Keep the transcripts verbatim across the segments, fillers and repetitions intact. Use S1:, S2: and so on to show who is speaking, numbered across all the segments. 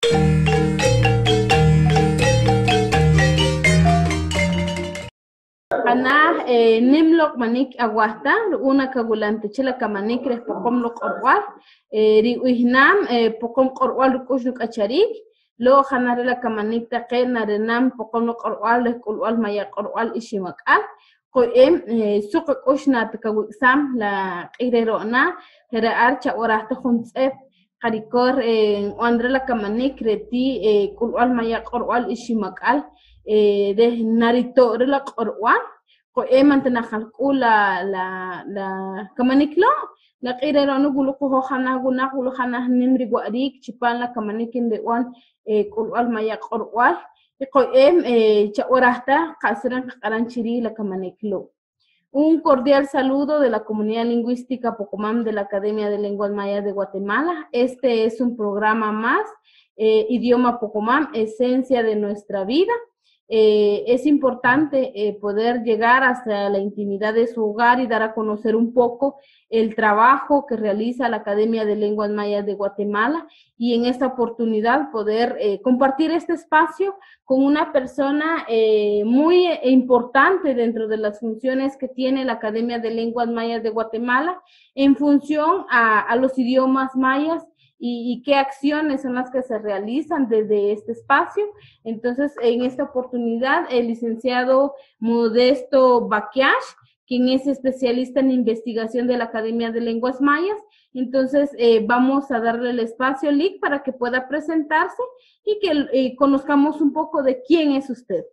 S1: Ana nimlok manik aguasta una kagulante chela kamanik res pokom lok orwal ri uhnam pokom orwal kushuk acharik lo khanarela kamanik taqe narenam pokom lok orwal kulwal maya orwal ishimakal ko em suq kushna takawisam la qirerona hera archa orahta khumtsep qarikor andrela kamanik reti kulwal maya orwal ishimakal de narito rela orwal ko eman tanakhalku la la la kamaniklo la qirero no gulu ko khana guna gulu khana nimri gwarik chipan la kamanikin de wan kulwal maya qorwal ko em chaorahta qasran qaranchiri la kamaniklo. Un cordial saludo de la comunidad lingüística Pocomam de la Academia de Lenguas Mayas de Guatemala. Este es un programa más, eh, Idioma Pocomam, esencia de nuestra vida. Eh, es importante eh, poder llegar hasta la intimidad de su hogar y dar a conocer un poco el trabajo que realiza la Academia de Lenguas Mayas de Guatemala y en esta oportunidad poder eh, compartir este espacio con una persona eh, muy importante dentro de las funciones que tiene la Academia de Lenguas Mayas de Guatemala en función a, a los idiomas mayas y, y qué acciones son las que se realizan desde este espacio. Entonces, en esta oportunidad, el licenciado Modesto Baquiash, quien es especialista en investigación de la Academia de Lenguas Mayas. Entonces, eh, vamos a darle el espacio, Lic, para que pueda presentarse y que eh, conozcamos un poco de quién es usted.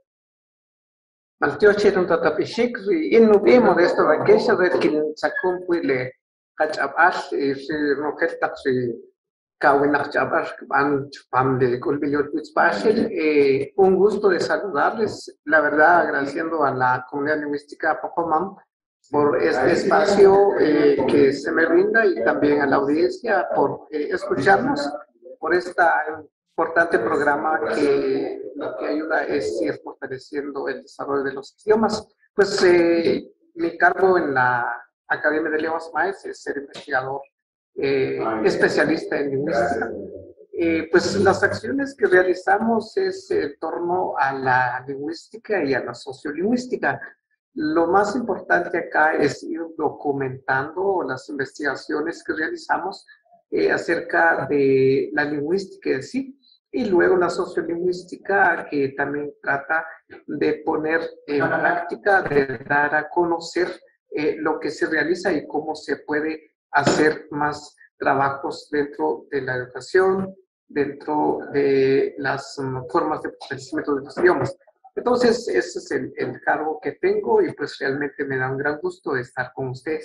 S2: Maltioche un tatapishik, inno be Modesto Baquiash, red kin sakum puile kachabash, si roqueta si Kawinak Chabar, Pam de Colbillo eh, un gusto de saludarles, la verdad agradeciendo a la comunidad lingüística Pocomam por este espacio eh, que se me brinda y también a la audiencia por eh, escucharnos, por este importante programa que lo que ayuda es ir fortaleciendo el desarrollo de los idiomas. Pues eh, mi cargo en la Academia de Lenguas Mayas es ser investigador Eh, especialista en lingüística. Eh, pues las acciones que realizamos es en torno a la lingüística y a la sociolingüística. Lo más importante acá es ir documentando las investigaciones que realizamos eh, acerca de la lingüística en sí y luego la sociolingüística que también trata de poner en práctica, de dar a conocer eh, lo que se realiza y cómo se puede hacer más trabajos dentro de la educación, dentro de las um, formas de fortalecimiento de los idiomas. Entonces, ese es el, el cargo que tengo y pues realmente me da un gran gusto de estar con ustedes.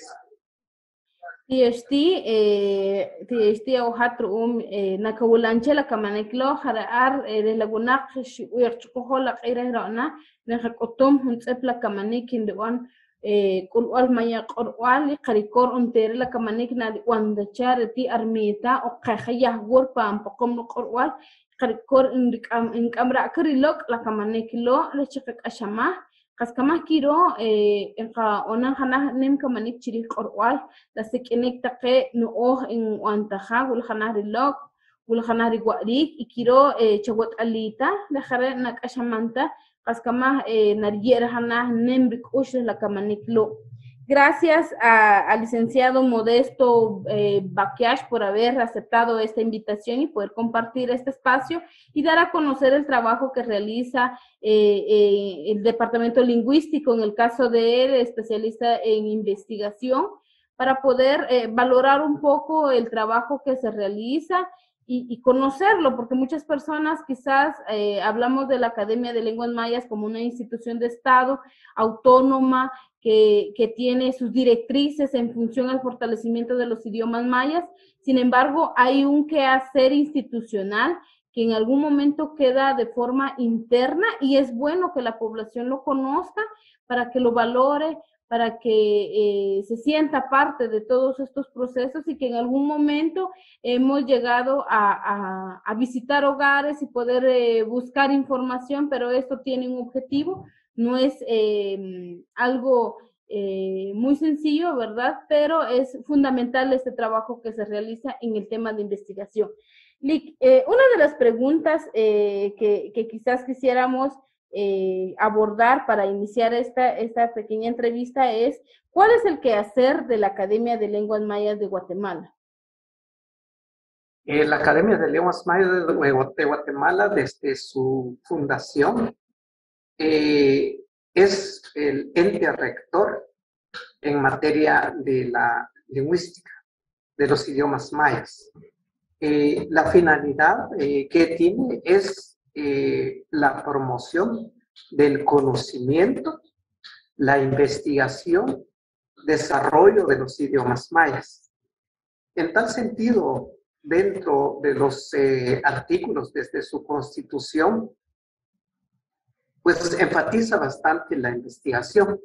S1: Tiesti, tiesti au hatru um nakawulanche la kamaneklo haraar de lagunak uyarchuko la qira rana nahakotum huntsep la kamanekin de wan kulwal maya qorwal qarikor ontere la kamanik na wanda charity armita o qahayah gor pam pokom qorwal qarikor in kamra krilok la kamanik lo le chikak ashama qaskama kiro en qa ona khana nim kamanik chiri qorwal la sekenik taqe no oh in wantaha gul khana rilok gul khana rigwarik ikiro chawat alita la khare nak ashamanta Cascama eh, Nariera Hanna Nembric la Camaniclo. Gracias al licenciado Modesto eh, Baquiash por haber aceptado esta invitación y poder compartir este espacio y dar a conocer el trabajo que realiza eh, eh, el Departamento Lingüístico, en el caso de él, especialista en investigación, para poder eh, valorar un poco el trabajo que se realiza Y, y conocerlo, porque muchas personas quizás eh, hablamos de la Academia de Lenguas Mayas como una institución de Estado autónoma que, que tiene sus directrices en función al fortalecimiento de los idiomas mayas. Sin embargo, hay un quehacer institucional que en algún momento queda de forma interna y es bueno que la población lo conozca para que lo valore, para que eh, se sienta parte de todos estos procesos y que en algún momento hemos llegado a, a, a visitar hogares y poder eh, buscar información, pero esto tiene un objetivo, no es eh, algo eh, muy sencillo, ¿verdad? Pero es fundamental este trabajo que se realiza en el tema de investigación. Lic, eh, una de las preguntas eh, que, que quizás quisiéramos eh, abordar para iniciar esta, esta pequeña entrevista es, ¿cuál es el quehacer de la Academia de Lenguas Mayas de Guatemala?
S2: Eh, la Academia de Lenguas Mayas de, de Guatemala, desde su fundación, eh, es el ente rector en materia de la lingüística, de los idiomas mayas. Eh, la finalidad eh, que tiene es eh, la promoción del conocimiento, la investigación, desarrollo de los idiomas mayas. En tal sentido, dentro de los eh, artículos desde su constitución, pues enfatiza bastante la investigación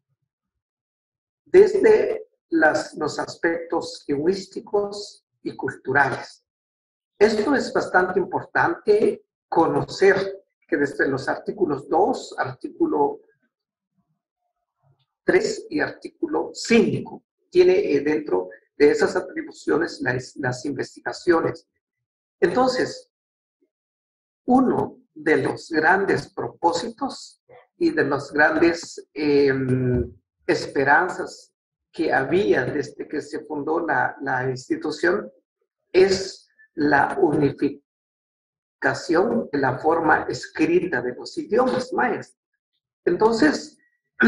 S2: desde las, los aspectos lingüísticos y culturales. Esto es bastante importante conocer que desde los artículos dos, artículo tres y artículo cinco tiene eh, dentro de esas atribuciones las, las investigaciones. Entonces, uno de los grandes propósitos y de las grandes eh, esperanzas que había desde que se fundó la, la institución es la unificación de la forma escrita de los idiomas mayas. Entonces,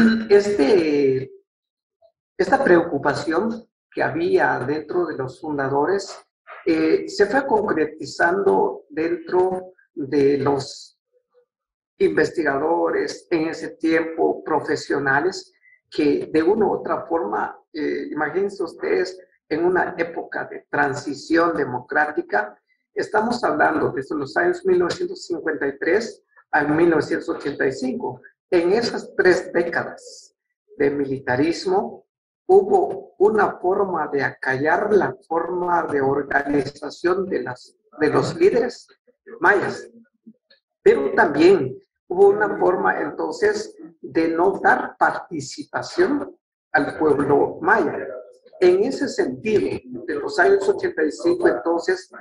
S2: este, esta preocupación que había dentro de los fundadores eh, se fue concretizando dentro de los investigadores en ese tiempo, profesionales, que de una u otra forma, eh, imagínense ustedes, en una época de transición democrática, estamos hablando desde los años mil novecientos cincuenta y tres a mil novecientos ochenta y cinco. En esas tres décadas de militarismo, hubo una forma de acallar la forma de organización de, las, de los líderes mayas, pero también hubo una forma entonces de no dar participación al pueblo maya. En ese sentido, de los años ochenta y cinco entonces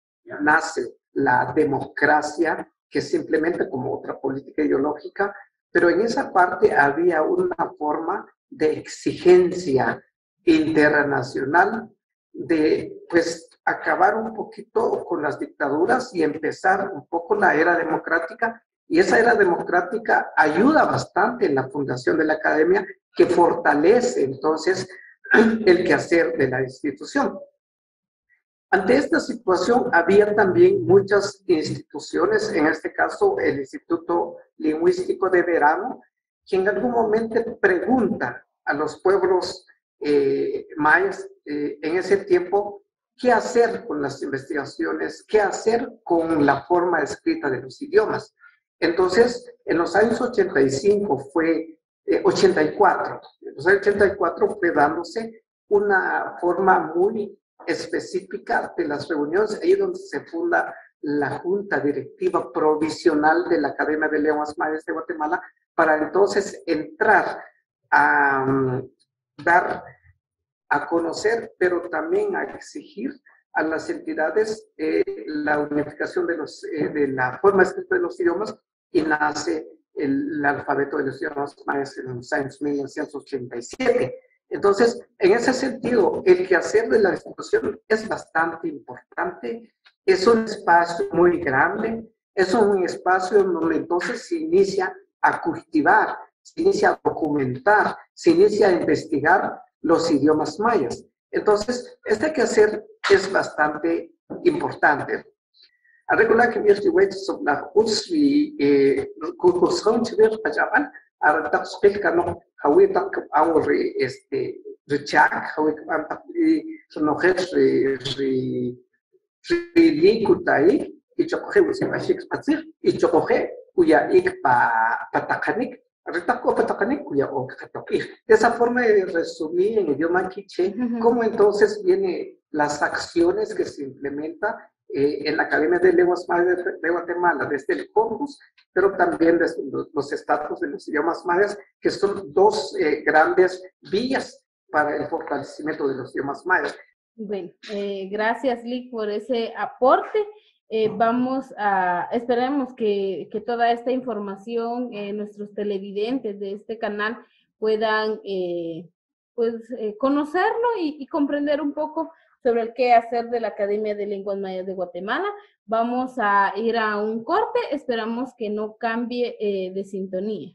S2: nace la democracia, que se implementa como otra política ideológica, pero en esa parte había una forma de exigencia internacional de pues acabar un poquito con las dictaduras y empezar un poco la era democrática, y esa era democrática ayuda bastante en la fundación de la academia, que fortalece entonces el quehacer de la institución. Ante esta situación había también muchas instituciones, en este caso el Instituto Lingüístico de Verano, que en algún momento pregunta a los pueblos eh, mayas eh, en ese tiempo qué hacer con las investigaciones, qué hacer con la forma escrita de los idiomas. Entonces, en los años ochenta y cinco fue, eh, ochenta y cuatro, en los años ochenta y cuatro fue dándose una forma muy específica de las reuniones, ahí donde se funda la Junta Directiva Provisional de la Academia de Lenguas Mayas de Guatemala, para entonces entrar a um, dar a conocer, pero también a exigir a las entidades eh, la unificación de, los, eh, de la forma escrita de los idiomas, y nace el, el alfabeto de los idiomas mayas en los años mil novecientos ochenta y siete. Entonces, en ese sentido, el quehacer de la institución es bastante importante, es un espacio muy grande, es un espacio en donde entonces se inicia a cultivar, se inicia a documentar, se inicia a investigar los idiomas mayas. Entonces, este quehacer es bastante importante. A regular que este web sobre la usri cursos que ver pajaban a tak spek no hawi tak awr este rechak hawi tak no hes ri ri likutai y chocoje usi bashik spatsir y chocoje cuya ik pa patakanik retako patakanik cuya ok katokir. De esa forma de resumir en idioma quiché cómo entonces vienen las acciones que se implementan Eh, en la Academia de Lenguas Mayas de, de Guatemala, desde el corpus, pero también desde los, los estatus de los idiomas mayas, que son dos eh, grandes vías para el fortalecimiento de los idiomas mayas.
S1: Bueno, eh, gracias, Lic, por ese aporte. Eh, vamos a, esperemos que, que toda esta información, eh, nuestros televidentes de este canal puedan eh, pues, eh, conocerlo y, y comprender un poco sobre el qué hacer de la Academia de Lenguas Mayas de Guatemala. Vamos a ir a un corte, esperamos que no cambie eh, de sintonía.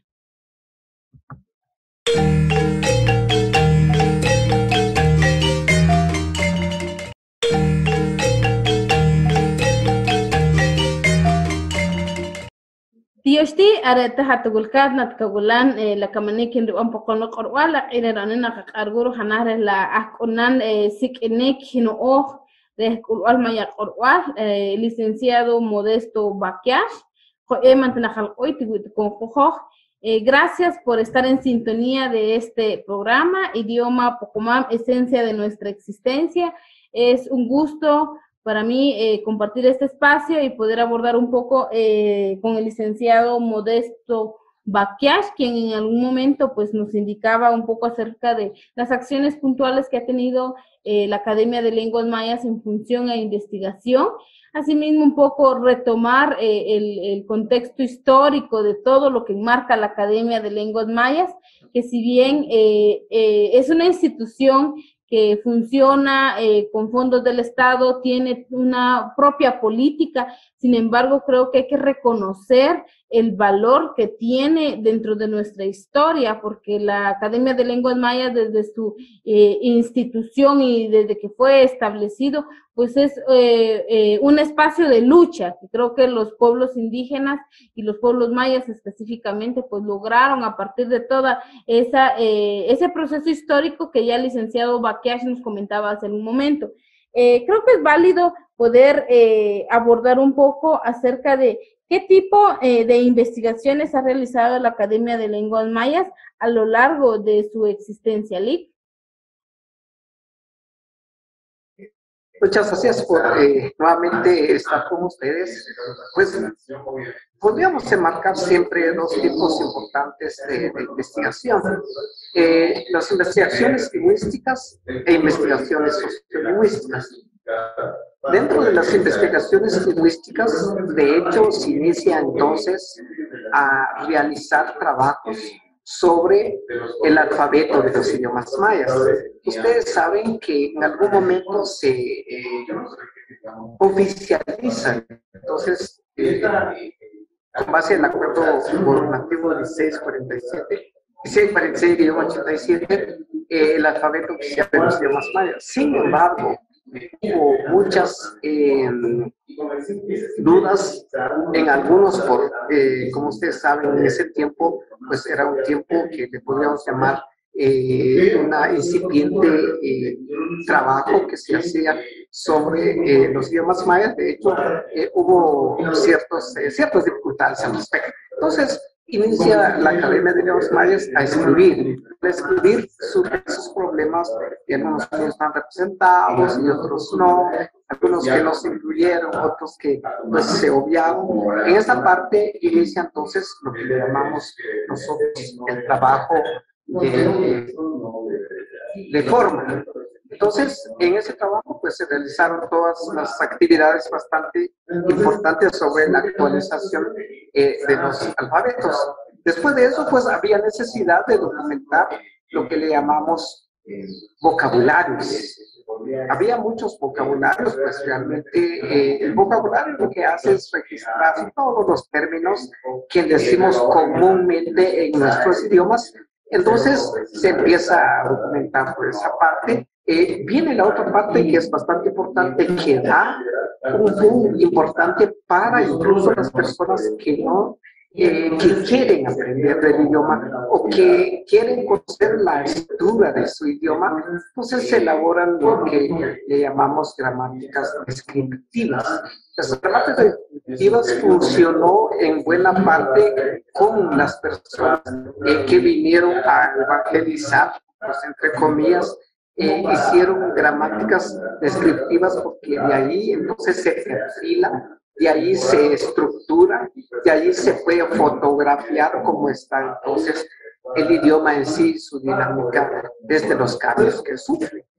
S1: Tioshti areta hatugulkat natkagulan la kamanikin ruan pokono korwala ileranina kakarguru hanare la akunan sikinek hino de kulwal maya korwal licenciado Modesto Baquias ko emantna khalqoy tigut con kojo. Gracias por estar en sintonía de este programa Idioma Pocomam, esencia de nuestra existencia. Es un gusto para mí eh, compartir este espacio y poder abordar un poco eh, con el licenciado Modesto Baquias, quien en algún momento pues, nos indicaba un poco acerca de las acciones puntuales que ha tenido eh, la Academia de Lenguas Mayas en función a investigación. Asimismo, un poco retomar eh, el, el contexto histórico de todo lo que enmarca la Academia de Lenguas Mayas, que si bien eh, eh, es una institución que funciona eh, con fondos del Estado, tiene una propia política, sin embargo, creo que hay que reconocer el valor que tiene dentro de nuestra historia, porque la Academia de Lenguas Mayas desde su eh, institución y desde que fue establecido, pues es eh, eh, un espacio de lucha, que creo que los pueblos indígenas y los pueblos mayas específicamente, pues lograron a partir de toda esa eh, ese proceso histórico que ya el licenciado Baquias nos comentaba hace un momento. Eh, creo que es válido poder eh, abordar un poco acerca de qué tipo eh, de investigaciones ha realizado la Academia de Lenguas Mayas a lo largo de su existencia, Lic.
S2: Muchas gracias por eh, nuevamente estar con ustedes. Pues podríamos enmarcar siempre dos tipos importantes de, de investigación. Eh, las investigaciones lingüísticas e investigaciones sociolingüísticas. Dentro de las investigaciones lingüísticas, de hecho, se inicia entonces a realizar trabajos sobre el alfabeto de los idiomas mayas. Ustedes saben que en algún momento se eh, oficializan, entonces, eh, con base al acuerdo normativo dieciséis cuarenta y siete, dieciséis cuarenta y seis ochenta y siete, eh, el alfabeto oficial de los idiomas mayas. Sin embargo, hubo muchas eh, dudas en algunos, por, eh, como ustedes saben, en ese tiempo, pues era un tiempo que le podríamos llamar eh, una incipiente eh, trabajo que se hacía sobre eh, los idiomas mayas. De hecho, eh, hubo ciertos, eh, ciertas dificultades al respecto. Entonces, inicia la Academia de Lenguas Mayas a escribir. Al escribir surgen esos problemas, y algunos que están representados y otros no, algunos que no se incluyeron, otros que pues, se obviaron. En esta parte inicia entonces lo que le llamamos nosotros el trabajo de, de forma. Entonces, en ese trabajo pues se realizaron todas las actividades bastante importantes sobre la actualización eh, de los alfabetos. Después de eso, pues había necesidad de documentar lo que le llamamos eh, vocabularios. Había muchos vocabularios, pues realmente eh, el vocabulario lo que hace es registrar todos los términos que decimos comúnmente en nuestros idiomas. Entonces se empieza a documentar por esa parte. Eh, viene la otra parte que es bastante importante, que da un boom importante para incluso las personas que no eh, que quieren aprender del idioma o que quieren conocer la estructura de su idioma. Entonces se elaboran lo que le llamamos gramáticas descriptivas. Las gramáticas descriptivas funcionó en buena parte con las personas eh, que vinieron a evangelizar, pues, entre comillas, Eh, hicieron gramáticas descriptivas porque de ahí entonces se perfila, de ahí se estructura, de ahí se puede fotografiar cómo está entonces el idioma en sí, su dinámica, desde los cambios que sufre.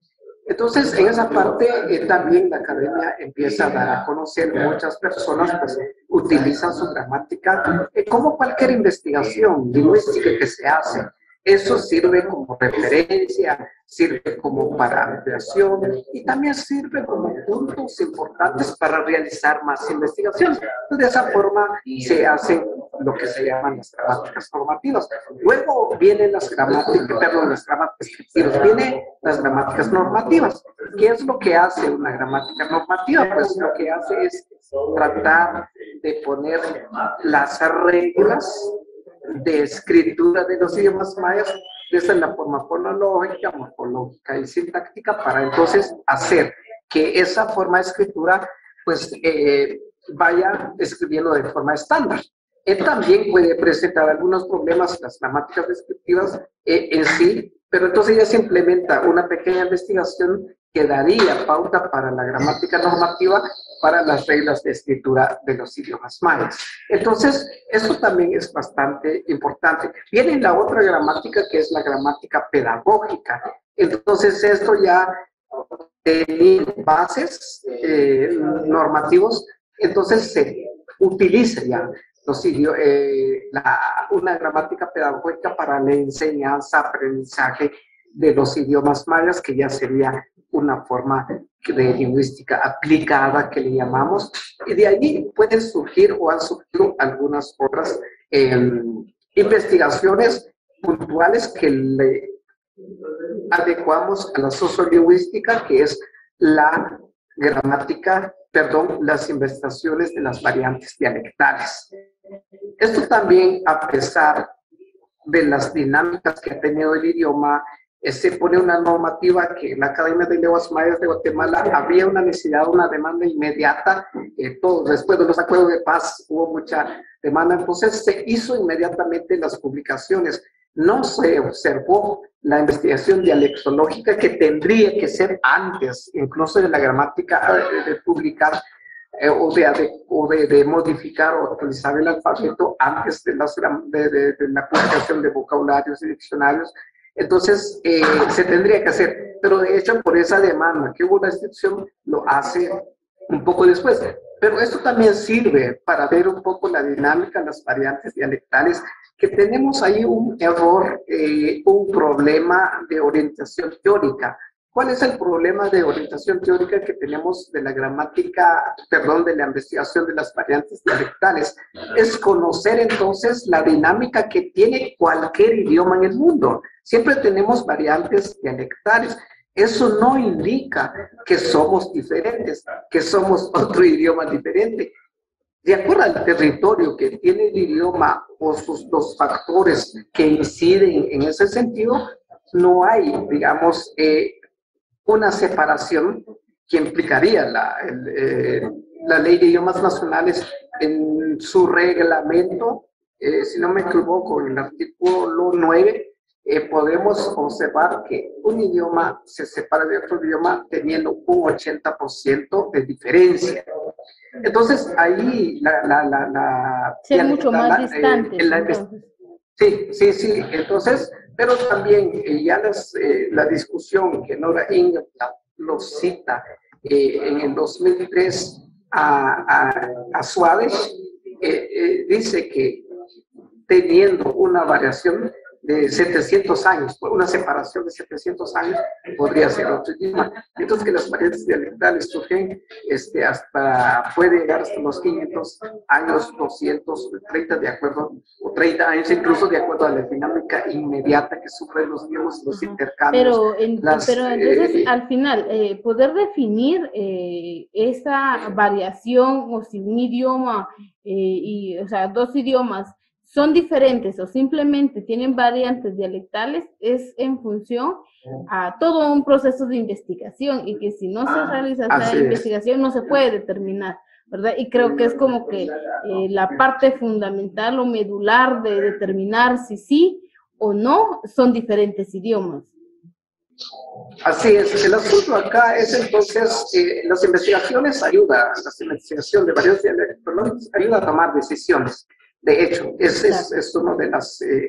S2: Entonces, en esa parte eh, también la academia empieza a dar a conocer, muchas personas pues utilizan su gramática eh, como cualquier investigación lingüística que se hace. Eso sirve como referencia, sirve como para ampliación y también sirve como puntos importantes para realizar más investigaciones. De esa forma se hacen lo que se llaman las gramáticas normativas. Luego vienen las gramáticas, perdón, las gramáticas descriptivas, vienen las gramáticas normativas. ¿Qué es lo que hace una gramática normativa? Pues lo que hace es tratar de poner las reglas de escritura de los idiomas mayas desde la forma fonológica, morfológica y sintáctica para entonces hacer que esa forma de escritura pues eh, vaya escribiendo de forma estándar. Él también puede presentar algunos problemas las gramáticas descriptivas eh, en sí, pero entonces ya se implementa una pequeña investigación que daría pauta para la gramática normativa para las reglas de escritura de los idiomas mayas. Entonces, eso también es bastante importante. Viene la otra gramática que es la gramática pedagógica. Entonces, esto ya tiene bases eh, normativos, entonces se utiliza ya los idiomas, eh, la, una gramática pedagógica para la enseñanza, aprendizaje de los idiomas mayas, que ya sería una forma de lingüística aplicada que le llamamos, y de allí pueden surgir o han surgido algunas otras eh, investigaciones puntuales que le adecuamos a la sociolingüística, que es la gramática, perdón, las investigaciones de las variantes dialectales. Esto también, a pesar de las dinámicas que ha tenido el idioma, se pone una normativa que en la Academia de Lenguas Mayas de Guatemala había una necesidad, una demanda inmediata. Eh, todo, después de los acuerdos de paz hubo mucha demanda, entonces se hizo inmediatamente las publicaciones. No se observó la investigación dialectológica que tendría que ser antes, incluso de la gramática de, de publicar eh, o, de, de, o de, de modificar o actualizar el alfabeto antes de, las, de, de, de la publicación de vocabularios y diccionarios. Entonces, eh, se tendría que hacer, pero de hecho por esa demanda que hubo la institución lo hace un poco después. Pero esto también sirve para ver un poco la dinámica, las variantes dialectales, que tenemos ahí un error, eh, un problema de orientación teórica. ¿Cuál es el problema de orientación teórica que tenemos de la gramática, perdón, de la investigación de las variantes dialectales? Es conocer entonces la dinámica que tiene cualquier idioma en el mundo. Siempre tenemos variantes dialectales. Eso no indica que somos diferentes, que somos otro idioma diferente. De acuerdo al territorio que tiene el idioma o sus dos factores que inciden en ese sentido, no hay, digamos, eh, una separación que implicaría la, el, eh, la ley de idiomas nacionales en su reglamento, eh, si no me equivoco, en el artículo nueve, eh, podemos observar que un idioma se separa de otro idioma teniendo un ochenta por ciento de diferencia. Entonces, ahí la... la, la, la
S1: sí, es mucho más la, distante.
S2: Eh, la, sí, sí, sí. Entonces, pero también eh, ya las, eh, la discusión que Nora Ingram lo cita eh, en el dos mil tres a, a, a Suárez, eh, eh, dice que teniendo una variación de setecientos años, una separación de setecientos años, podría ser otro idioma. Entonces, que las variantes dialectales surgen este, hasta, puede llegar hasta los quinientos años, doscientos treinta, de acuerdo, o treinta años, incluso de acuerdo a la dinámica inmediata que sufren los idiomas, los uh-huh. intercambios.
S1: Pero, en, las, pero entonces, eh, al final, eh, poder definir eh, esa variación, o si un idioma, eh, y, o sea, dos idiomas, son diferentes o simplemente tienen variantes dialectales, es en función a todo un proceso de investigación, y que si no se realiza esa investigación no se puede determinar, ¿verdad? Y creo que es como que eh, la parte fundamental o medular de determinar si sí o no son diferentes idiomas.
S2: Así es, el asunto acá es entonces, eh, las investigaciones ayudan, las investigaciones de varios dialectos ayudan a tomar decisiones. De hecho, ese es, es uno de los eh,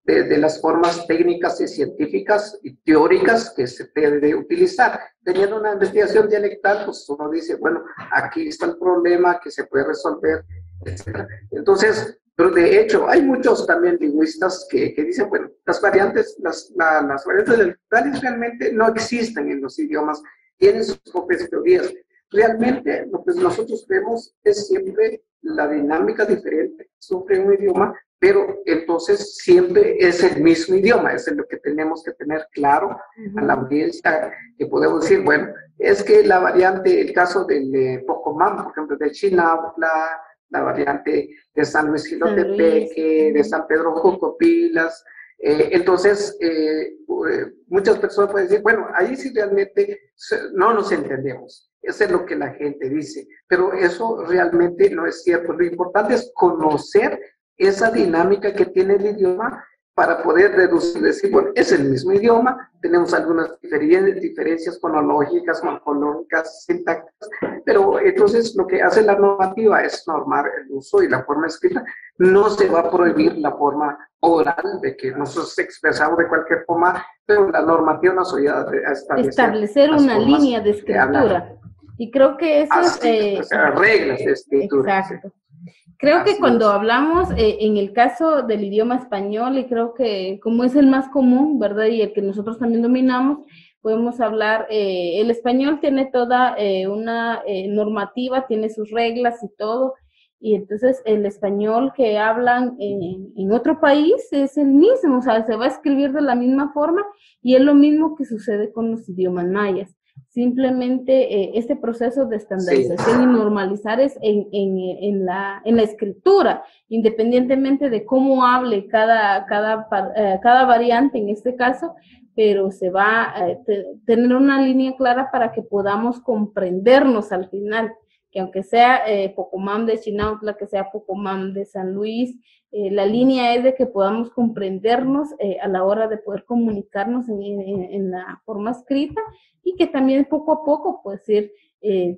S2: de, de las formas técnicas y científicas y teóricas que se debe utilizar. Teniendo una investigación dialectal, pues uno dice, bueno, aquí está el problema que se puede resolver, etcétera. Entonces, pero de hecho, hay muchos también lingüistas que, que dicen, bueno, las variantes, las, la, las variantes dialectales realmente no existen en los idiomas, tienen sus propias teorías. Realmente lo que nosotros vemos es siempre la dinámica diferente, sufre un idioma, pero entonces siempre es el mismo idioma, eso es lo que tenemos que tener claro uh-huh. a la audiencia, que podemos decir, bueno, es que la variante, el caso del eh, Pocomam, por ejemplo, de Chinauta, la variante de San Luis Jilotepeque, de San Pedro Jocopilas, eh, entonces eh, muchas personas pueden decir, bueno, ahí sí realmente no nos entendemos, eso es lo que la gente dice, pero eso realmente no es cierto. Lo importante es conocer esa dinámica que tiene el idioma para poder reducir, decir, bueno, es el mismo idioma, tenemos algunas diferencias, diferencias fonológicas, morfológicas, sintácticas, pero entonces lo que hace la normativa es normar el uso y la forma escrita. No se va a prohibir la forma oral, de que nosotros expresamos de cualquier forma, pero la normativa nos ayuda a establecer,
S1: establecer una línea de escritura. Y creo que eso es... Eh,
S2: o sea, reglas de escritura.
S1: Exacto. Creo
S2: Así
S1: que cuando
S2: es.
S1: hablamos eh, en el caso del idioma español, y creo que como es el más común, ¿verdad? Y el que nosotros también dominamos, podemos hablar, eh, el español tiene toda eh, una eh, normativa, tiene sus reglas y todo, y entonces el español que hablan en, en otro país es el mismo, o sea, se va a escribir de la misma forma, y es lo mismo que sucede con los idiomas mayas. Simplemente eh, este proceso de estandarización sí. y normalizar es en, en, en, la, en la escritura, independientemente de cómo hable cada, cada, eh, cada variante en este caso, pero se va a eh, te, tener una línea clara para que podamos comprendernos al final, que aunque sea eh, Pocomam de Chinautla, que sea Pocomam de San Luis, eh, la línea es de que podamos comprendernos eh, a la hora de poder comunicarnos en, en, en la forma escrita, y que también poco a poco pues ir eh,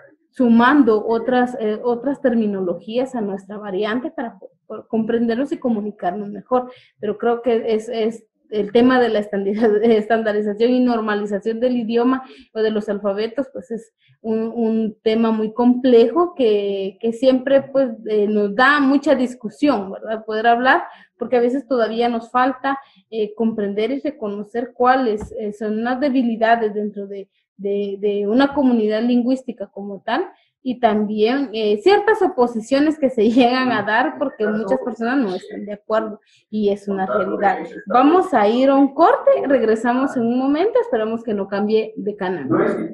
S1: sumando otras, eh, otras terminologías a nuestra variante para, para comprendernos y comunicarnos mejor. Pero creo que es, es el tema de la estandarización y normalización del idioma o de los alfabetos, pues es un, un tema muy complejo que, que siempre pues eh, nos da mucha discusión, ¿verdad? Poder hablar, porque a veces todavía nos falta eh, comprender y reconocer cuáles eh, son las debilidades dentro de, de, de una comunidad lingüística como tal, y también eh, ciertas oposiciones que se llegan a dar porque muchas personas no están de acuerdo, y es una realidad. Vamos a ir a un corte, regresamos en un momento, esperamos que no cambie de canal.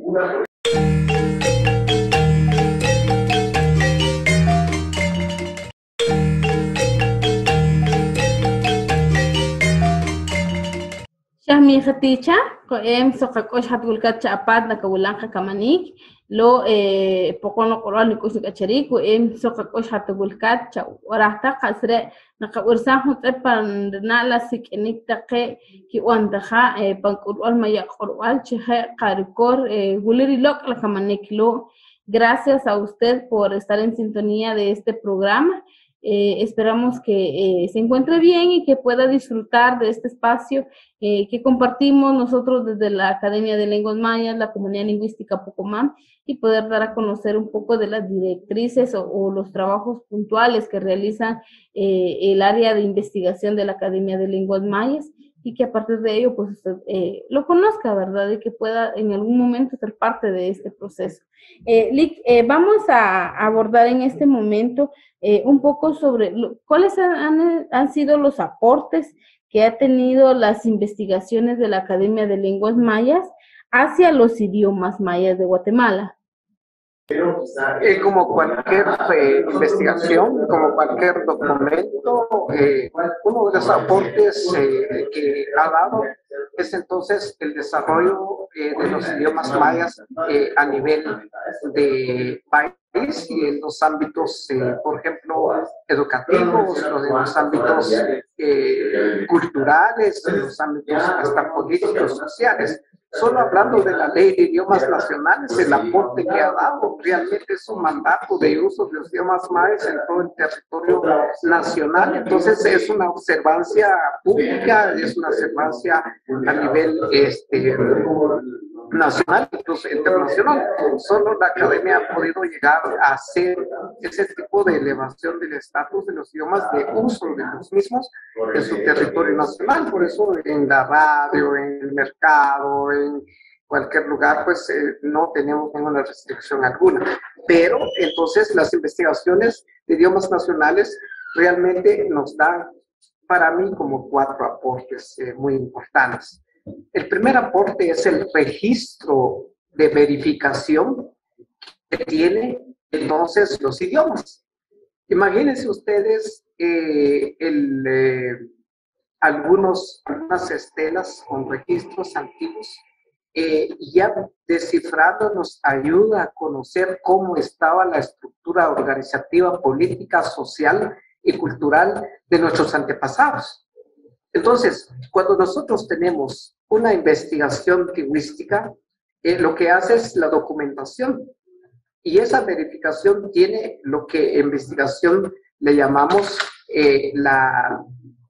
S1: Shahmi Khaticha, em soqakosh hatgulkat chapat na kawulanqa kamanik, lo eh pokono qoral nikush kacharik em soqakosh hatgulkat cha warahta qasre na qawirsan hutpan na la sikenik taqe ki wandaha eh pankul maya qorwal chehe qarikor eh guleri lok la kamanik lo. Gracias a usted por estar en sintonía de este programa. Eh, esperamos que eh, se encuentre bien y que pueda disfrutar de este espacio eh, que compartimos nosotros desde la Academia de Lenguas Mayas, la Comunidad Lingüística Pocomam, y poder dar a conocer un poco de las directrices o, o los trabajos puntuales que realiza eh, el área de investigación de la Academia de Lenguas Mayas, y que a partir de ello pues usted eh, lo conozca, ¿verdad? Y que pueda en algún momento ser parte de este proceso. Eh, Lic, eh, vamos a abordar en este momento eh, un poco sobre lo, cuáles han, han sido los aportes que ha tenido las investigaciones de la Academia de Lenguas Mayas hacia los idiomas mayas de Guatemala.
S2: Eh, como cualquier eh, investigación, como cualquier documento, eh, uno de los aportes eh, que ha dado es entonces el desarrollo eh, de los idiomas mayas eh, a nivel de país y en los ámbitos, eh, por ejemplo, educativos, en los ámbitos eh, culturales, en los ámbitos hasta políticos, sociales. solo hablando de la ley de idiomas nacionales, el aporte que ha dado realmente es un mandato de uso de los idiomas maes en todo el territorio nacional. Entonces es una observancia pública, es una observancia a nivel este, nacional, incluso internacional. Solo la academia ha podido llegar a hacer ese tipo de elevación del estatus de los idiomas, de uso de los mismos en su territorio nacional. Por eso en la radio, en el mercado, en cualquier lugar, pues eh, no tenemos ninguna restricción alguna. Pero entonces las investigaciones de idiomas nacionales realmente nos dan, para mí, como cuatro aportes eh, muy importantes. El primer aporte es el registro de verificación que tiene entonces los idiomas. Imagínense ustedes eh, el, eh, algunos, algunas estelas con registros antiguos, eh, ya descifrando nos ayuda a conocer cómo estaba la estructura organizativa, política, social y cultural de nuestros antepasados. Entonces, cuando nosotros tenemos una investigación lingüística, eh, lo que hace es la documentación. Y esa verificación tiene lo que en investigación le llamamos eh, la,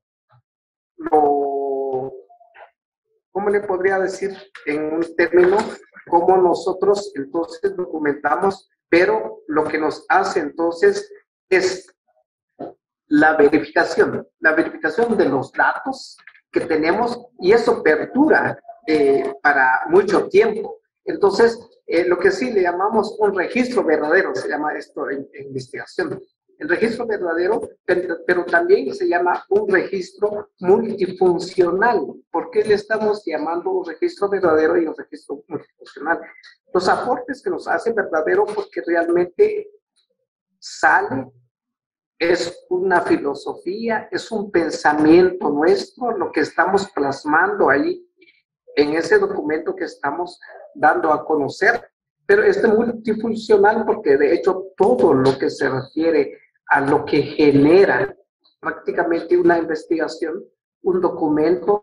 S2: lo, ¿cómo le podría decir en un término? Cómo nosotros entonces documentamos, pero lo que nos hace entonces es la verificación, la verificación de los datos que tenemos, y eso perdura eh, para mucho tiempo. Entonces, eh, lo que sí le llamamos un registro verdadero, se llama esto en, en investigación. El registro verdadero, pero, pero también se llama un registro multifuncional. ¿Por qué le estamos llamando un registro verdadero y un registro multifuncional? Los aportes que nos hacen verdadero porque realmente sale, es una filosofía, es un pensamiento nuestro, lo que estamos plasmando ahí en ese documento que estamos dando a conocer. Pero este multifuncional porque de hecho todo lo que se refiere a lo que genera prácticamente una investigación, un documento,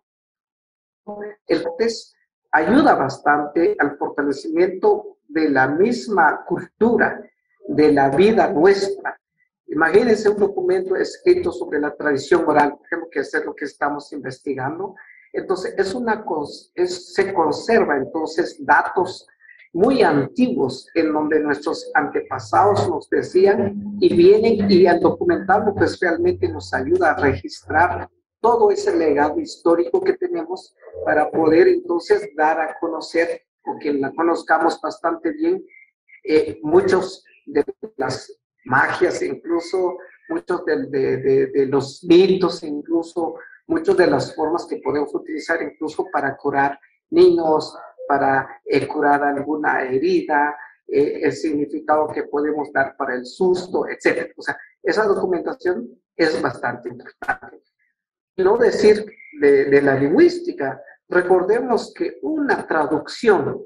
S2: entonces ayuda bastante al fortalecimiento de la misma cultura, de la vida nuestra. Imagínense un documento escrito sobre la tradición oral, por ejemplo, que es lo que estamos investigando. Entonces, es una, es, se conserva entonces datos muy antiguos en donde nuestros antepasados nos decían y vienen, y al documentarlo pues realmente nos ayuda a registrar todo ese legado histórico que tenemos para poder entonces dar a conocer, o que la conozcamos bastante bien, eh, muchos de las magias, incluso muchos de, de, de, de los mitos, incluso muchas de las formas que podemos utilizar incluso para curar niños, para eh, curar alguna herida, eh, el significado que podemos dar para el susto, etcétera. O sea, esa documentación es bastante importante. No decir de, de la lingüística, recordemos que una traducción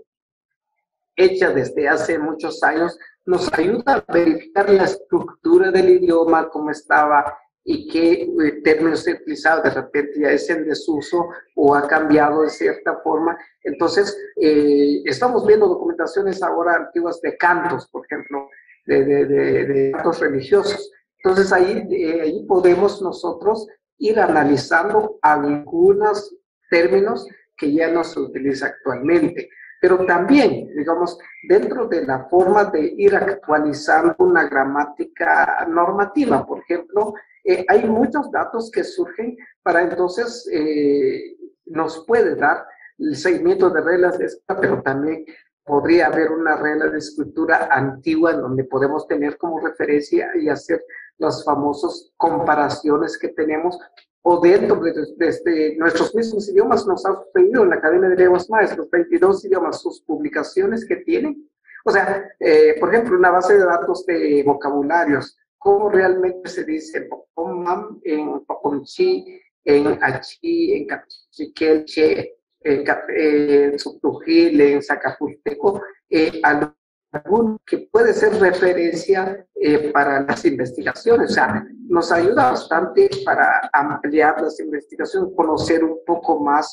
S2: hecha desde hace muchos años nos ayuda a verificar la estructura del idioma, cómo estaba y qué eh, términos se utilizaban, de repente ya es en desuso o ha cambiado de cierta forma. Entonces, eh, estamos viendo documentaciones ahora antiguas de cantos, por ejemplo, de, de, de, de cantos religiosos. Entonces, ahí, eh, ahí podemos nosotros ir analizando algunos términos que ya no se utiliza actualmente. Pero también, digamos, dentro de la forma de ir actualizando una gramática normativa, por ejemplo, eh, hay muchos datos que surgen para entonces eh, nos puede dar el seguimiento de reglas de escritura, pero también podría haber una regla de escritura antigua en donde podemos tener como referencia y hacer las famosas comparaciones que tenemos, o dentro de, de, de nuestros mismos idiomas. Nos ha sucedido en la Academia de Lenguas Maes, los veintidós idiomas, sus publicaciones que tienen. O sea, eh, por ejemplo, una base de datos de vocabularios, cómo realmente se dice Pocomam en Pocomchi, en Achi, en Cachiquelche, en, en Sotujil, en Zacapulteco, eh, algún que puede ser referencia eh, para las investigaciones. O sea, nos ayuda bastante para ampliar las investigaciones, conocer un poco más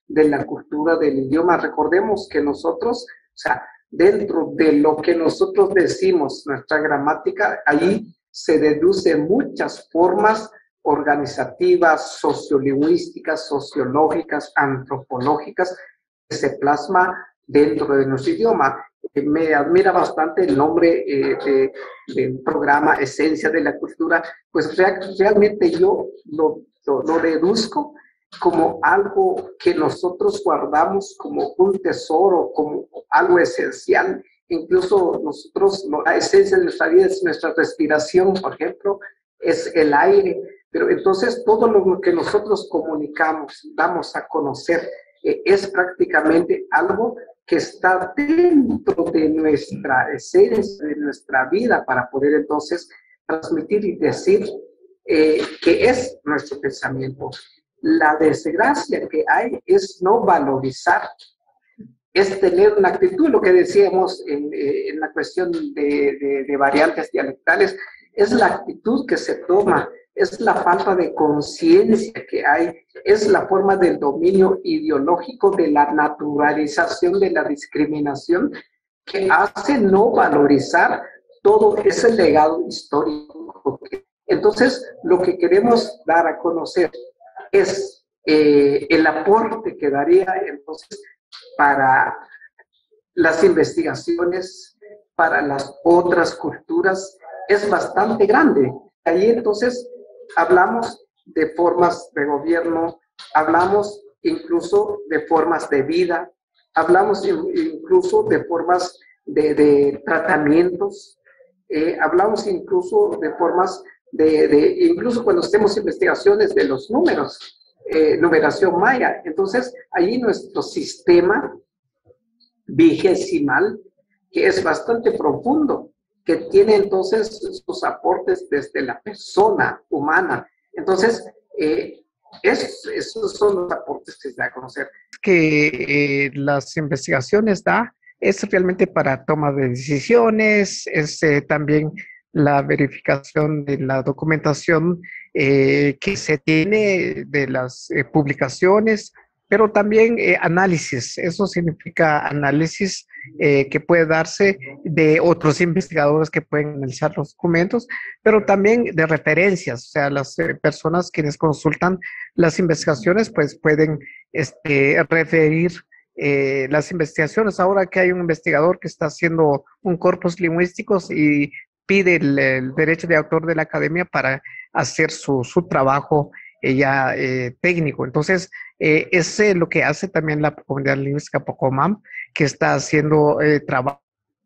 S2: de la cultura del idioma. Recordemos que nosotros, o sea, dentro de lo que nosotros decimos, nuestra gramática, ahí se deducen muchas formas organizativas, sociolingüísticas, sociológicas, antropológicas, que se plasma dentro de nuestro idioma. Me admira bastante el nombre eh, de, del programa Esencia de la Cultura, pues real, realmente yo lo, lo, lo deduzco como algo que nosotros guardamos como un tesoro, como algo esencial. Incluso nosotros, la esencia de nuestra vida es nuestra respiración, por ejemplo, es el aire. Pero entonces todo lo que nosotros comunicamos, damos a conocer, eh, es prácticamente algo que está dentro de nuestra esencia, de nuestra vida, para poder entonces transmitir y decir eh, que es nuestro pensamiento. La desgracia que hay es no valorizar, es tener una actitud, lo que decíamos en, eh, en la cuestión de, de, de variantes dialectales, es la actitud que se toma, es la falta de conciencia que hay, es la forma del dominio ideológico, de la naturalización de la discriminación, que hace no valorizar todo ese legado histórico. Entonces, lo que queremos dar a conocer es eh, el aporte que daría entonces para las investigaciones, para las otras culturas, es bastante grande. Ahí entonces hablamos de formas de gobierno, hablamos incluso de formas de vida, hablamos incluso de formas de, de tratamientos, eh, hablamos incluso de formas de, de, incluso cuando hacemos investigaciones de los números, eh, numeración maya. Entonces, ahí nuestro sistema vigesimal, que es bastante profundo, que tiene entonces sus aportes desde la persona humana. Entonces, eh, es, esos son los aportes que se da a conocer.
S3: Que eh, las investigaciones da es realmente para toma de decisiones, es eh, también la verificación de la documentación eh, que se tiene de las eh, publicaciones, pero también eh, análisis. Eso significa análisis eh, que puede darse de otros investigadores que pueden analizar los documentos, pero también de referencias. O sea, las eh, personas quienes consultan las investigaciones pues pueden este, referir eh, las investigaciones. Ahora que hay un investigador que está haciendo un corpus lingüístico y pide el, el derecho de autor de la academia para hacer su, su trabajo eh, ya eh, técnico. Entonces, eh, es eh, lo que hace también la comunidad lingüística Pocomam, que está haciendo eh, trabajo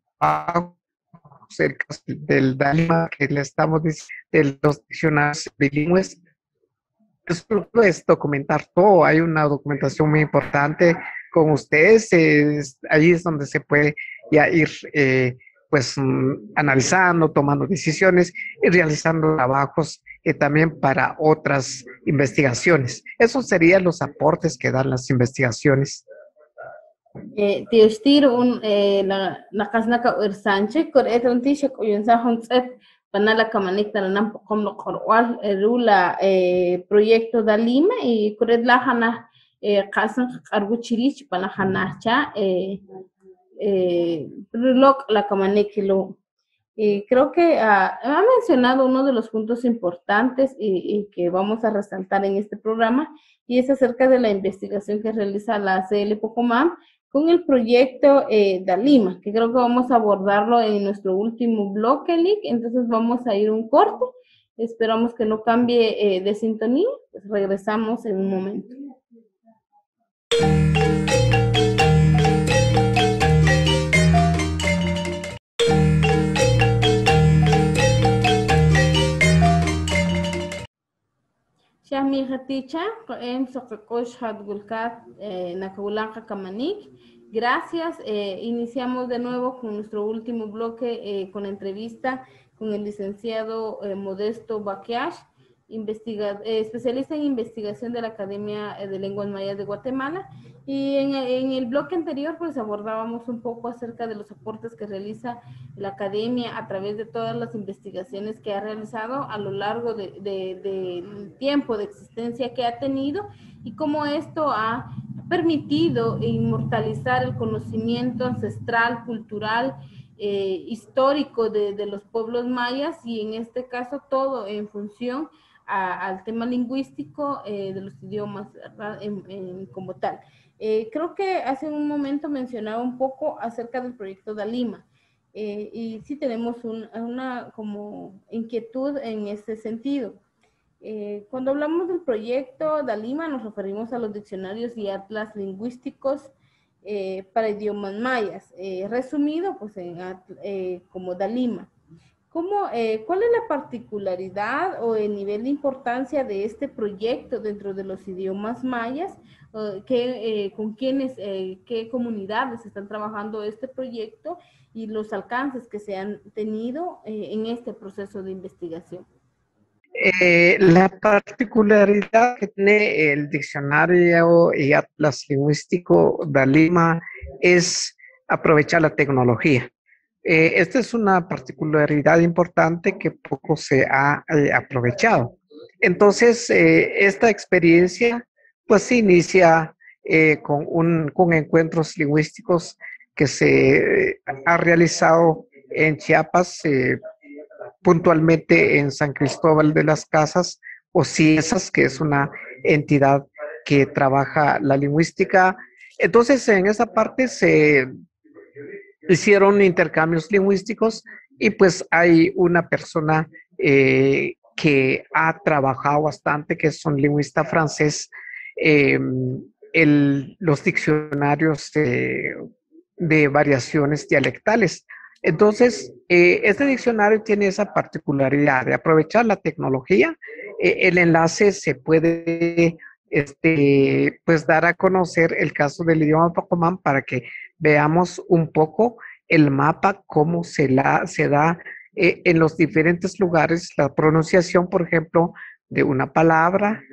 S3: cerca del DALIMA, que le estamos diciendo, de los diccionarios bilingües. Eso es documentar todo. Hay una documentación muy importante con ustedes. Eh, ahí es donde se puede ya ir eh, pues um, analizando, tomando decisiones y realizando trabajos eh, también para otras investigaciones. Esos serían los aportes que dan las investigaciones.
S1: Eh, Tiostir un eh, la la casna ka ursanche kor eton tisha ko yunsa honset panala kamanik talanam pokom lo korwal rula eh, proyecto da Lima y kured la hana eh, kasan kargu chirich pana hana cha eh, eh, rulok la kamanik lo. Y creo que uh, ha mencionado uno de los puntos importantes y, y que vamos a resaltar en este programa, y es acerca de la investigación que realiza la C L Pocomam con el proyecto eh, DALIMA, que creo que vamos a abordarlo en nuestro último bloque, Lick. Entonces vamos a ir un corte. Esperamos que no cambie eh, de sintonía. Pues regresamos en un momento. Shami Haticha, em sokokosh hadgulkat nakaulanka kamanik. Gracias. Eh, iniciamos de nuevo con nuestro último bloque eh, con entrevista con el licenciado eh, Modesto Baquiash, investiga, eh, especialista en investigación de la Academia de Lenguas Mayas de Guatemala. Y en, en el bloque anterior pues abordábamos un poco acerca de los aportes que realiza la Academia a través de todas las investigaciones que ha realizado a lo largo de, de, de, del tiempo de existencia que ha tenido y cómo esto ha permitido inmortalizar el conocimiento ancestral, cultural, eh, histórico de, de los pueblos mayas, y en este caso todo en función a, al tema lingüístico eh, de los idiomas, ¿verdad? En, en, como tal. Eh, creo que hace un momento mencionaba un poco acerca del proyecto Dalima, eh, y sí tenemos un, una como inquietud en este sentido. Eh, cuando hablamos del proyecto Dalima nos referimos a los diccionarios y atlas lingüísticos eh, para idiomas mayas, eh, resumido pues en, eh, como Dalima. ¿Cómo, eh, ¿Cuál es la particularidad o el nivel de importancia de este proyecto dentro de los idiomas mayas? Uh, ¿qué, eh, ¿Con quiénes, eh, qué comunidades están trabajando este proyecto y los alcances que se han tenido eh, en este proceso de investigación?
S3: Eh, la particularidad que tiene el diccionario y atlas lingüístico Dalima es aprovechar la tecnología. Eh, esta es una particularidad importante que poco se ha eh, aprovechado. Entonces, eh, esta experiencia pues se inicia eh, con, un, con encuentros lingüísticos que se eh, ha realizado en Chiapas, eh, puntualmente en San Cristóbal de las Casas o Ciesas, que es una entidad que trabaja la lingüística. Entonces, en esa parte se hicieron intercambios lingüísticos y pues hay una persona eh, que ha trabajado bastante, que es un lingüista francés, eh, el, los diccionarios de, de variaciones dialectales. Entonces, eh, este diccionario tiene esa particularidad de aprovechar la tecnología. Eh, el enlace se puede este, pues dar a conocer el caso del idioma Pacomán para que veamos un poco el mapa, cómo se, la, se da eh, en los diferentes lugares, la pronunciación, por ejemplo, de una palabra,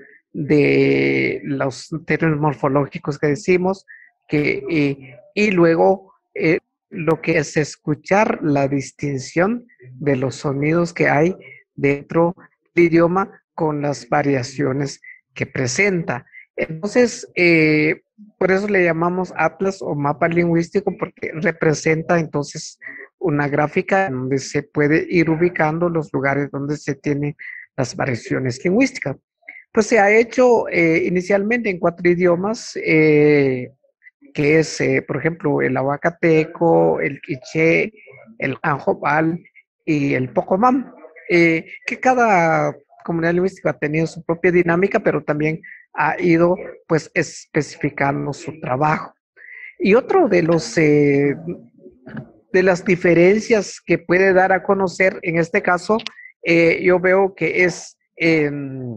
S3: de los términos morfológicos que decimos, que, eh, y luego eh, lo que es escuchar la distinción de los sonidos que hay dentro del idioma con las variaciones que presenta. Entonces, eh, por eso le llamamos atlas o mapa lingüístico, porque representa entonces una gráfica donde se puede ir ubicando los lugares donde se tienen las variaciones lingüísticas. Pues se ha hecho eh, inicialmente en cuatro idiomas, eh, que es, eh, por ejemplo, el ahuacateco, el quiché, el anjobal y el pocomán, eh, que cada comunidad lingüística ha tenido su propia dinámica, pero también ha ido pues especificando su trabajo. Y otro de los eh, de las diferencias que puede dar a conocer en este caso, eh, yo veo que es eh,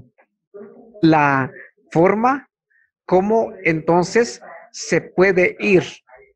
S3: la forma como entonces se puede ir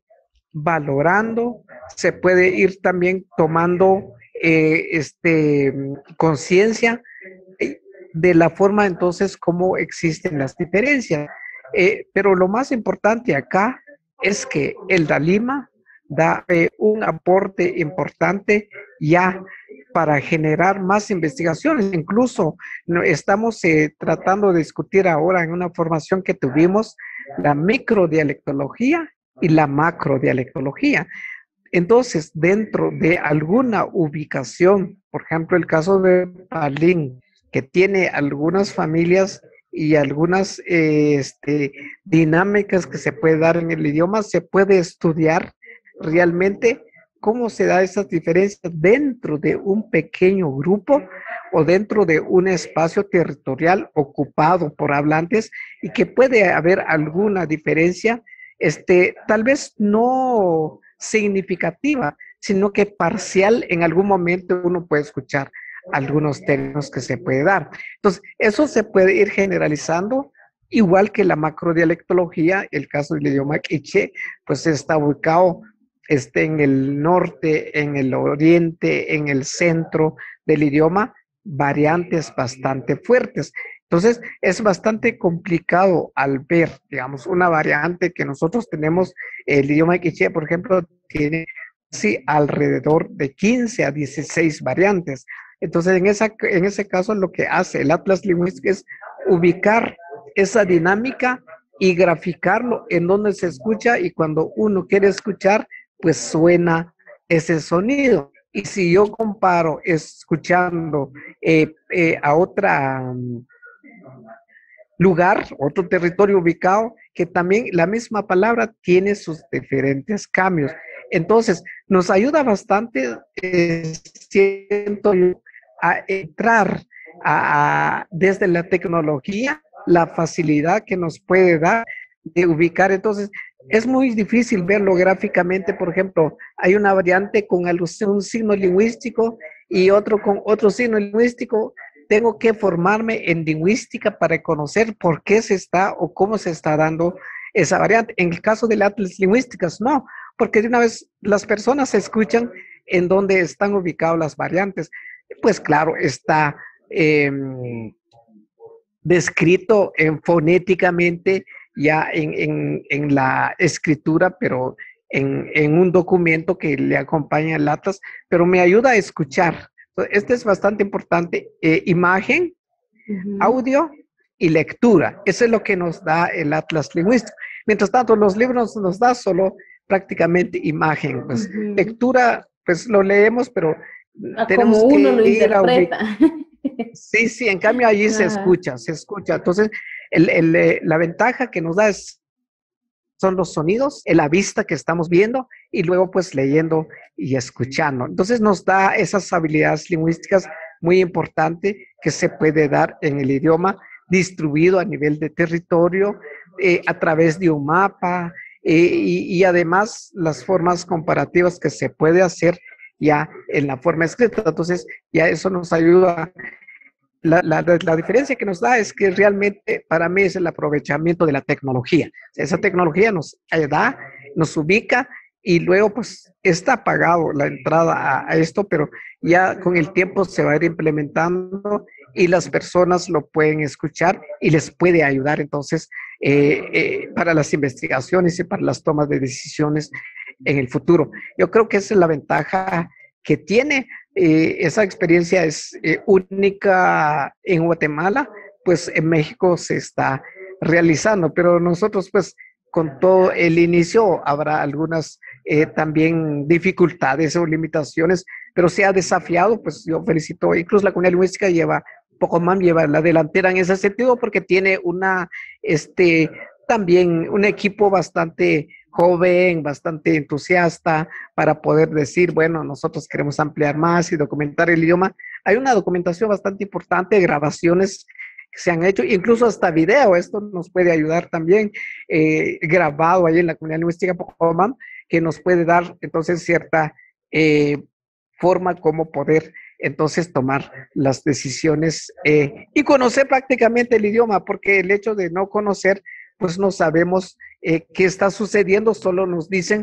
S3: valorando, se puede ir también tomando eh, este, conciencia de la forma entonces como existen las diferencias. Eh, pero lo más importante acá es que el Dalima da eh, un aporte importante ya para generar más investigaciones. Incluso no, estamos eh, tratando de discutir ahora en una formación que tuvimos la microdialectología y la macrodialectología. Entonces, dentro de alguna ubicación, por ejemplo, el caso de Palín, que tiene algunas familias y algunas eh, este, dinámicas que se puede dar en el idioma, se puede estudiar realmente cómo se da esas diferencias dentro de un pequeño grupo o dentro de un espacio territorial ocupado por hablantes, y que puede haber alguna diferencia, este, tal vez no significativa, sino que parcial. En algún momento uno puede escuchar algunos términos que se puede dar. Entonces, eso se puede ir generalizando, igual que la macrodialectología. El caso del idioma quiché, pues está ubicado este, en el norte, en el oriente, en el centro del idioma, variantes bastante fuertes. Entonces, es bastante complicado al ver, digamos, una variante que nosotros tenemos. El idioma quiché, por ejemplo, tiene sí, alrededor de quince a dieciséis variantes. Entonces, en, esa, en ese caso, lo que hace el Atlas Lingüístico es ubicar esa dinámica y graficarlo en donde se escucha y cuando uno quiere escuchar, pues suena ese sonido. Y si yo comparo escuchando eh, eh, a otra um, lugar, otro territorio ubicado, que también la misma palabra tiene sus diferentes cambios. Entonces, nos ayuda bastante, eh, siento yo, a entrar a, a, desde la tecnología, la facilidad que nos puede dar de ubicar. Entonces, es muy difícil verlo gráficamente. Por ejemplo, hay una variante con un signo lingüístico y otro con otro signo lingüístico. Tengo que formarme en lingüística para conocer por qué se está o cómo se está dando esa variante. En el caso de las atlas lingüísticas, no, porque de una vez las personas escuchan en dónde están ubicadas las variantes. Pues claro, está eh, descrito en, fonéticamente ya en, en, en la escritura, pero en, en un documento que le acompaña el atlas, pero me ayuda a escuchar. Este es bastante importante. Eh, imagen, uh-huh. audio y lectura. Eso es lo que nos da el atlas lingüístico. Mientras tanto, los libros nos da solo prácticamente imagen. Pues, uh-huh. Lectura, pues lo leemos, pero
S1: ah,
S3: tenemos
S1: como uno
S3: que
S1: lo
S3: ir
S1: interpreta.
S3: A sí, sí, en cambio allí uh-huh. se escucha, se escucha. Entonces, el, el, la ventaja que nos da es son los sonidos, la vista que estamos viendo y luego pues leyendo y escuchando. Entonces nos da esas habilidades lingüísticas muy importantes que se puede dar en el idioma distribuido a nivel de territorio, eh, a través de un mapa eh, y, y además las formas comparativas que se puede hacer ya en la forma escrita. Entonces ya eso nos ayuda. La, la, la diferencia que nos da es que realmente para mí es el aprovechamiento de la tecnología. Esa tecnología nos da, nos ubica y luego pues está apagado la entrada a, a esto, pero ya con el tiempo se va a ir implementando y las personas lo pueden escuchar y les puede ayudar entonces eh, eh, para las investigaciones y para las tomas de decisiones en el futuro. Yo creo que esa es la ventaja que tiene. Eh, esa experiencia es eh, única en Guatemala, pues en México se está realizando, pero nosotros pues con todo el inicio habrá algunas eh, también dificultades o limitaciones, pero se ha desafiado. Pues yo felicito, incluso la comunidad lingüística lleva, Pocomam lleva la delantera en ese sentido porque tiene una, este, también un equipo bastante joven, bastante entusiasta para poder decir, bueno, nosotros queremos ampliar más y documentar el idioma. Hay una documentación bastante importante, grabaciones que se han hecho, incluso hasta video. Esto nos puede ayudar también, eh, grabado ahí en la comunidad lingüística Pocomam, que nos puede dar entonces cierta eh, forma como poder entonces tomar las decisiones eh, y conocer prácticamente el idioma, porque el hecho de no conocer, pues no sabemos eh, qué está sucediendo, solo nos dicen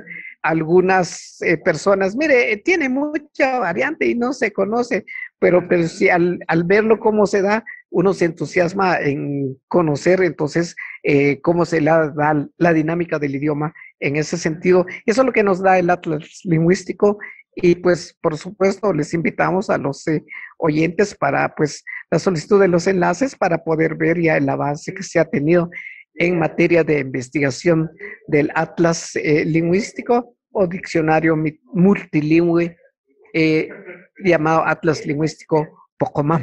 S3: algunas eh, personas, mire, tiene mucha variante y no se conoce, pero, pero si al, al verlo cómo se da, uno se entusiasma en conocer entonces eh, cómo se la da la dinámica del idioma en ese sentido. Eso es lo que nos da el atlas lingüístico. Y pues, por supuesto, les invitamos a los eh, oyentes para pues la solicitud de los enlaces para poder ver ya el avance que se ha tenido en materia de investigación del atlas eh, lingüístico o diccionario multilingüe eh, llamado Atlas Lingüístico Pocomam.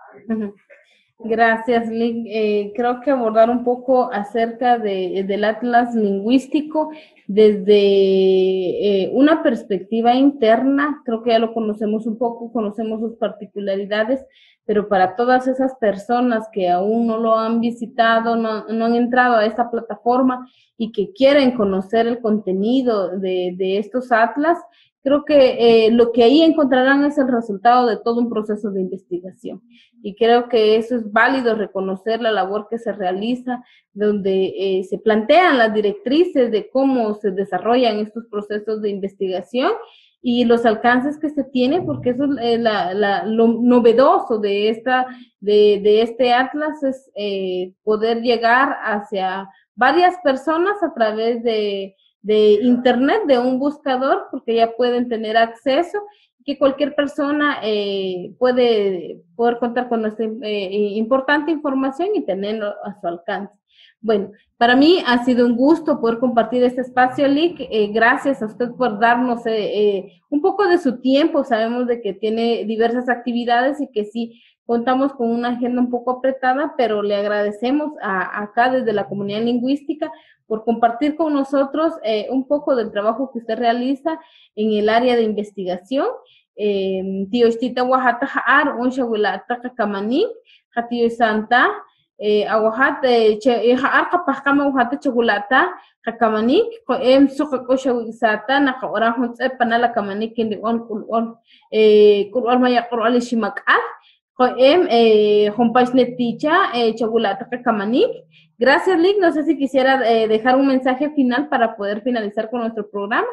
S1: Gracias, Link. Eh, creo que abordar un poco acerca de, del atlas lingüístico desde eh, una perspectiva interna, creo que ya lo conocemos un poco, conocemos sus particularidades, pero para todas esas personas que aún no lo han visitado, no, no han entrado a esta plataforma y que quieren conocer el contenido de, de estos atlas, creo que eh, lo que ahí encontrarán es el resultado de todo un proceso de investigación. Y creo que eso es válido, reconocer la labor que se realiza, donde eh, se plantean las directrices de cómo se desarrollan estos procesos de investigación y los alcances que se tienen, porque eso es eh, la, la, lo novedoso de, esta, de, de este atlas, es eh, poder llegar hacia varias personas a través de de internet, de un buscador, porque ya pueden tener acceso que cualquier persona eh, puede poder contar con nuestra eh, importante información y tenerlo a su alcance. Bueno, para mí ha sido un gusto poder compartir este espacio, Lic. Eh, gracias a usted por darnos eh, eh, un poco de su tiempo. Sabemos de que tiene diversas actividades y que sí contamos con una agenda un poco apretada, pero le agradecemos a, acá desde la comunidad lingüística por compartir con nosotros eh, un poco del trabajo que usted realiza en el área de investigación. Tío Estita Oaxaca Jaar, un Shawilata Kamani, Hatio Santa, Aguajat, Jaar Kapakama Oaxaca Chocolata, Kakamanik, Em Sukakoshawizata, Nakaora Hunse Panala Kamanik in the on Kulon, Kulon Maya Kurali Shimakal, Em Hompasnet Ticha, Chocolata Kakamanik. Gracias, Lic. No sé si quisiera eh, dejar un mensaje final para poder finalizar con nuestro programa.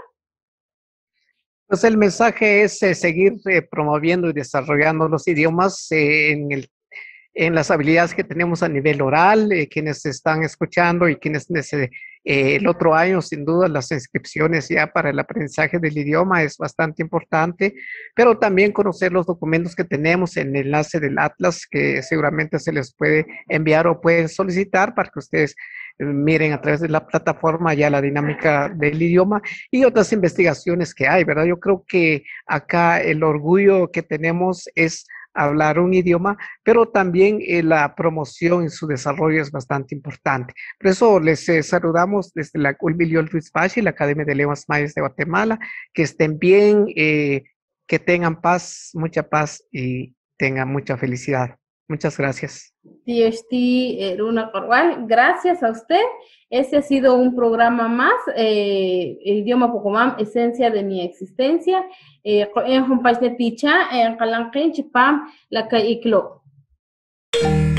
S3: Pues el mensaje es eh, seguir eh, promoviendo y desarrollando los idiomas eh, en, el, en las habilidades que tenemos a nivel oral, eh, quienes están escuchando y quienes eh, el otro año, sin duda, las inscripciones ya para el aprendizaje del idioma es bastante importante, pero también conocer los documentos que tenemos en el enlace del Atlas, que seguramente se les puede enviar o pueden solicitar para que ustedes miren a través de la plataforma ya la dinámica del idioma y otras investigaciones que hay, ¿verdad? Yo creo que acá el orgullo que tenemos es hablar un idioma, pero también eh, la promoción y su desarrollo es bastante importante. Por eso les eh, saludamos desde la Ulbiliol Tuizpashi, la Academia de Lenguas Mayas de Guatemala, que estén bien, eh, que tengan paz, mucha paz y tengan mucha felicidad. Muchas gracias.
S1: Tío Esti Luna Corval, gracias a usted. Este ha sido un programa más, eh, el idioma Pocomam, esencia de mi existencia. En Jumpach de Ticha, en Calanquin, Chipam, la Caiclo.